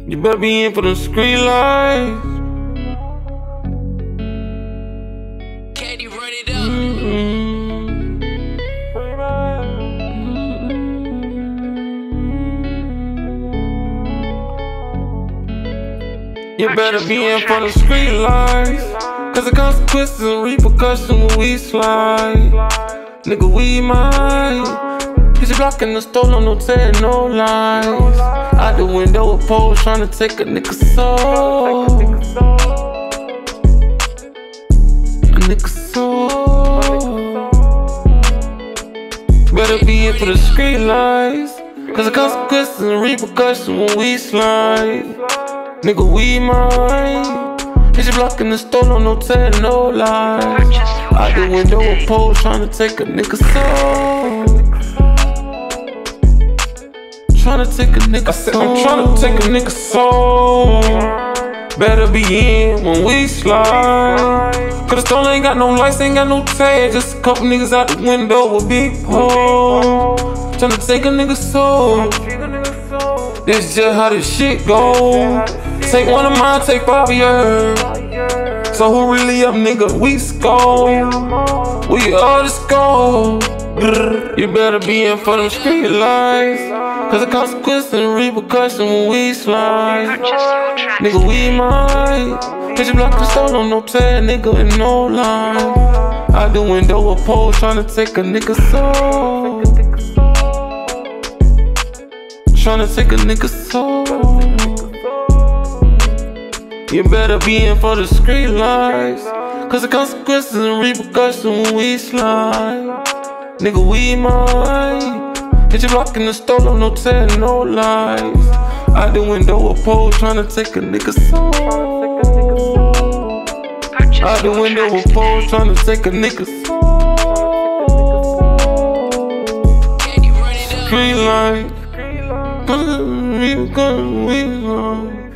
You better be in for the street lights. Can you run it up? You better be in for the street lights, cause the consequences and repercussions when we slide. Nigga, we might hit you blocking the store, no telling no lies. Out the window a pole tryna take a nigga soul. A nigga soul. Better be in for the street lights, cause the consequences and repercussions when we slide. Nigga, we might hit you blocking the store, no telling no lies. Out the window a pole tryna take a nigga soul. Tryna take a nigga soul. I'm tryna take a nigga soul. Better be in when we slide, cause the store ain't got no lights, ain't got no tag. Just a couple niggas out the window with big pole. Tryna take a nigga soul. This just how this shit go. Take one of mine, take 5 of yours. So who really up, nigga? We score. We all the score. You better be in for them street lights, cause the consequences and repercussions when we slide. Nigga, we might hit you block the store, no tag, nigga, and no line. Out the window a pole tryna take a nigga soul. Tryna take a nigga soul. You better be in for the street lights, cause the consequences and repercussions when we slide. Nigga, we might hit you blocking the store, no telling no lies. Out the window a pole tryna take a nigga soul. Out the window a pole tryna take a nigga soul. Street lights, cause we